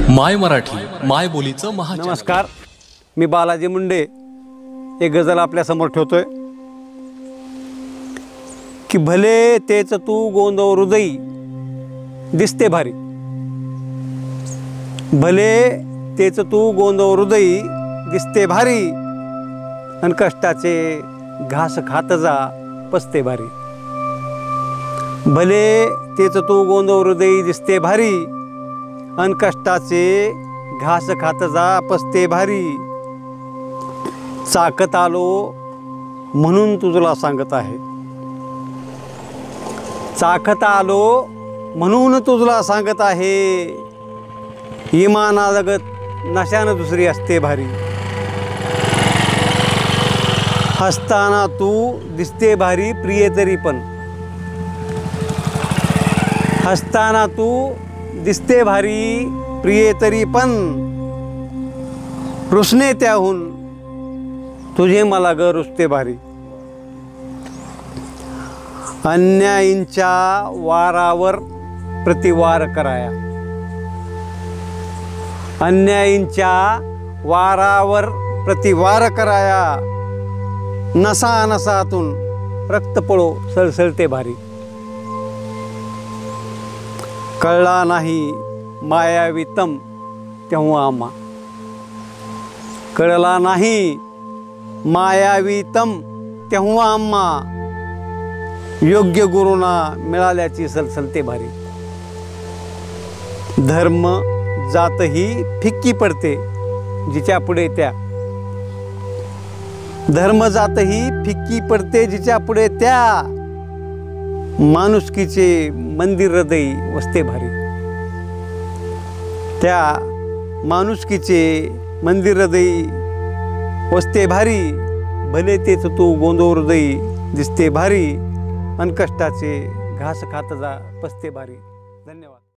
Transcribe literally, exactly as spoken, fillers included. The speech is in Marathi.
माय मराठी माय बोलीचं महा नमस्कार, मी बालाजी मुंडे एक गजल आपल्या समोर ठेवतोय की भले तेच तू गोंदव हृदयी दिसते भारी, भले तेच तू गोंदव हृदयी दिसते भारी, अन कष्टाचे घास खात जा पसते भारी। भले तेच तू गोंदव हृदयी दिसते भारी, अन कष्टाचे घास खात जा पसते भारी। चाकत आलो म्हणून तुझला सांगत आहे, चाकत आलो म्हणून तुझला सांगत आहे। इमाना जगत नशानं दुसरी असते भारी, हसताना तू दिसते भारी प्रिय तरी पण, हसताना तू दिसते भारी प्रिय तरी पण, रुसणे त्याहून तुझे मला ग रुसते भारी। अन्यायींच्या वारावर प्रतिवार कराया, अन्यायींच्या वारावर प्रतिवार कराया। नसा नसातून रक्त पळो सळसळते भारी, कळला नाही मायावीतम तेव्हा आम्हा, कळला नाही मायावीतम तेव्हा आम्हा। योग्य गुरुना मिळाल्याची सलसलते भारी, धर्म जात ही फिक्की पडते जिच्या पुढे त्या, धर्म जात ही फिक्की पडते जिच्या पुढे त्या। माणुसकीचे मंदिर हृदयी वसते भारी, त्या माणुसकीचे मंदिर हृदयी वसते भारी। भले तेच तू गोंदव हृदयी दिसते भारी, अन कष्टाचे घास खात जा पसते भारी। धन्यवाद।